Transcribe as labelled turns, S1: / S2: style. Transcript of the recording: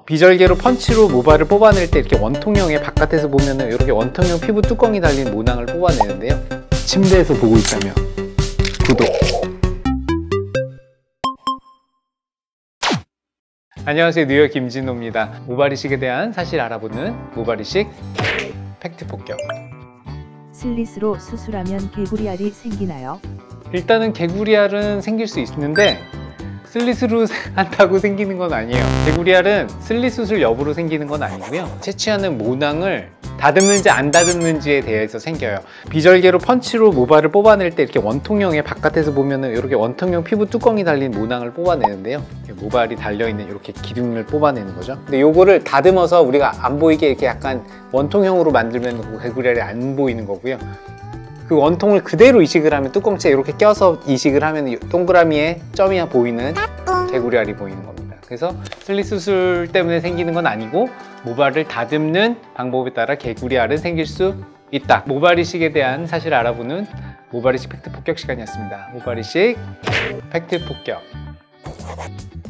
S1: 비절개로 펀치로 모발을 뽑아낼 때 이렇게 원통형의 바깥에서 보면은 이렇게 원통형 피부 뚜껑이 달린 모낭을 뽑아내는데요. 침대에서 보고 있다면 구독! 안녕하세요, 뉴욕 김진호입니다. 모발 이식에 대한 사실 알아보는 모발 이식 팩트 폭격.
S2: 슬릿으로 수술하면 개구리알이 생기나요?
S1: 일단은 개구리알은 생길 수 있는데 슬릿으로 한다고 생기는 건 아니에요. 개구리알은 슬릿 수술 여부로 생기는 건 아니고요. 채취하는 모낭을 다듬는지 안 다듬는지에 대해서 생겨요. 비절개로 펀치로 모발을 뽑아낼 때 이렇게 원통형의 바깥에서 보면은 이렇게 원통형 피부 뚜껑이 달린 모낭을 뽑아내는데요. 모발이 달려있는 이렇게 기둥을 뽑아내는 거죠. 근데 요거를 다듬어서 우리가 안 보이게 이렇게 약간 원통형으로 만들면 개구리알이 안 보이는 거고요. 그 원통을 그대로 이식을 하면 뚜껑채 이렇게 껴서 이식을 하면 동그라미에 점이 보이는 개구리알이 보이는 겁니다. 그래서 슬릿 수술 때문에 생기는 건 아니고 모발을 다듬는 방법에 따라 개구리알은 생길 수 있다. 모발 이식에 대한 사실을 알아보는 모발 이식 팩트 폭격 시간이었습니다. 모발 이식 팩트 폭격.